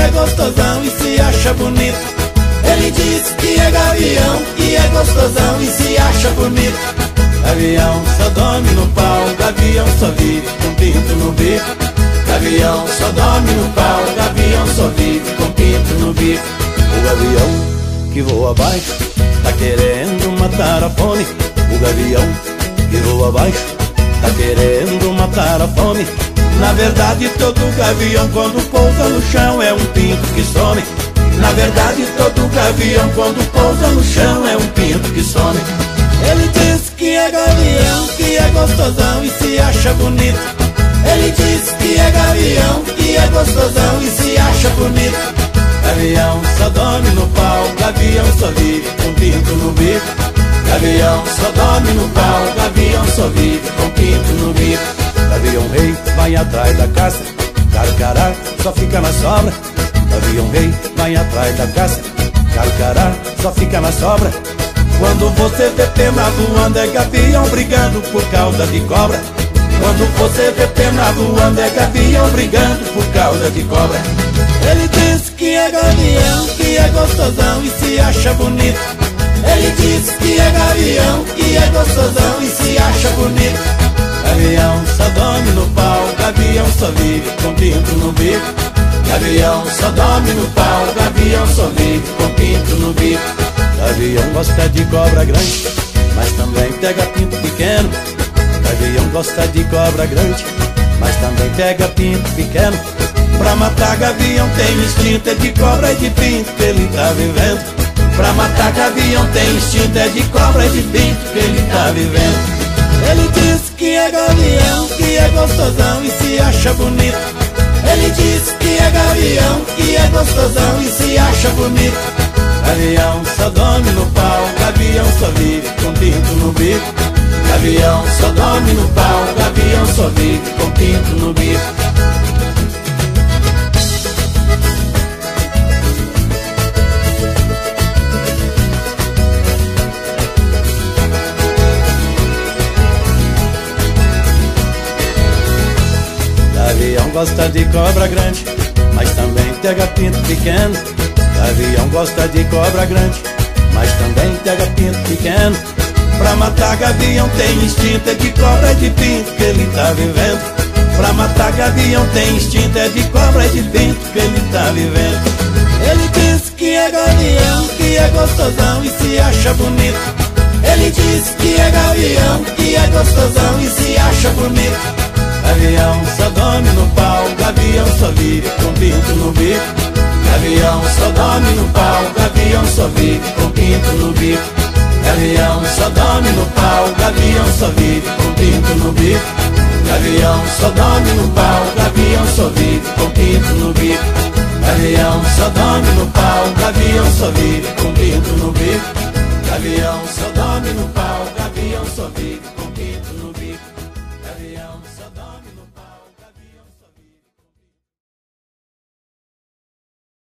é gostosão e se acha bonito. Ele diz que é gavião, que é gostosão e se acha bonito. Gavião só dorme no pau, gavião só vive com pinto no bico. Gavião só dorme no pau, gavião só vive com pinto no bico. O gavião que voa abaixo tá querendo matar a fome. O gavião que voa abaixo tá querendo matar a fome. Na verdade todo gavião quando pousa no chão é um pinto que some. Na verdade todo gavião quando pousa no chão é um pinto que some. Ele diz que é gavião, que é gostosão e se acha bonito. Ele diz que é gavião, que é gostosão e se acha bonito. Gavião só dorme no pau, gavião só vive com pinto no bico. Gavião só dorme no pau, gavião só vive com pinto no bico. Gavião rei vai atrás da caça, carcará só fica na sobra. Gavião rei vai atrás da caça, carcará só fica na sobra. Quando você vê pena voando é gavião brigando por causa de cobra. Quando você vê pena voando é gavião brigando por causa de cobra. Ele diz que é gavião, que é gostosão e se acha bonito. Ele diz que é gavião, que é gostosão e se acha bonito. Gavião só dorme no pau, gavião só vive com pinto no bico. Gavião só dorme no pau, gavião só vive com pinto no bico. Gavião gosta de cobra grande, mas também pega pinto pequeno. Gavião gosta de cobra grande, mas também pega pinto pequeno. Pra matar gavião tem instinto, é de cobra e de pinto que ele tá vivendo. Pra matar gavião tem instinto, é de cobra e de pinto que ele tá vivendo. Ele diz que é gavião, que é gostosão e se acha bonito. Ele diz que é gavião, que é gostosão e se acha bonito. Gavião só dorme no pau, gavião só vive com pinto no bico. Gavião só dorme no pau, gavião só vive com pinto no bico. Gavião gosta de cobra grande, mas também pega pinto pequeno. Gavião gosta de cobra grande, mas também pega pinto pequeno. Pra matar gavião tem instinto, é de cobra e de pinto que ele tá vivendo. Pra matar gavião tem instinto, é de cobra e de pinto que ele tá vivendo. Ele diz que é gavião, que é gostosão e se acha bonito. Ele diz que é gavião, que é gostosão e se acha bonito. Gavião só dorme no pau, gavião só vive com pinto no bico. Gavião só dorme no pau, gavião só vive com pinto no bico. Gavião só dorme no pau, gavião só vive com pinto no bico. Gavião só dorme no pau, gavião só vive com pinto no bico. Gavião só dorme no pau, gavião só vive com pinto no bico. Gavião só dorme no pau, gavião só vive